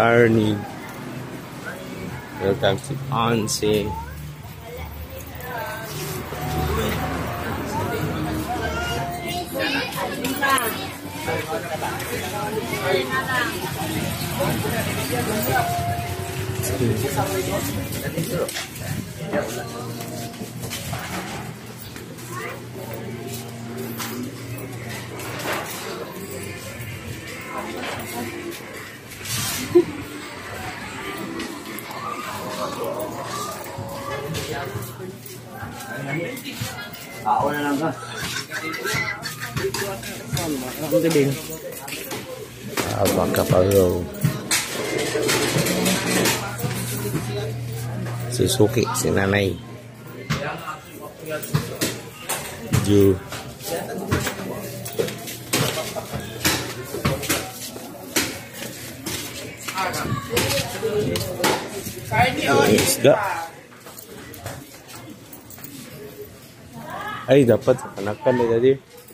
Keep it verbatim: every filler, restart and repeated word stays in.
Carney. Welcome to Onse. Ako na lang ka. Ang galing. Ah, baka palo. Suzuki, si nanay. Ju. Isda. Ay, dapat kanakan na tadi.